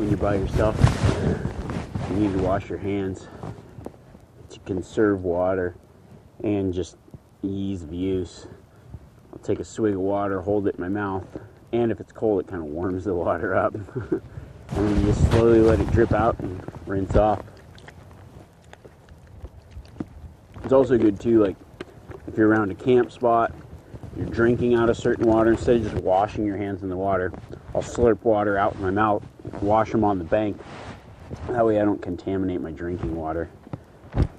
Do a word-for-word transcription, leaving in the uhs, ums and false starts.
when you're by yourself. You need to wash your hands to conserve water and just ease of use. I'll take a swig of water, hold it in my mouth, and if it's cold, it kind of warms the water up. And then you just slowly let it drip out and rinse off. It's also good too, like if you're around a camp spot, you're drinking out of certain water, instead of just washing your hands in the water, I'll slurp water out in my mouth, wash them on the bank. That way I don't contaminate my drinking water.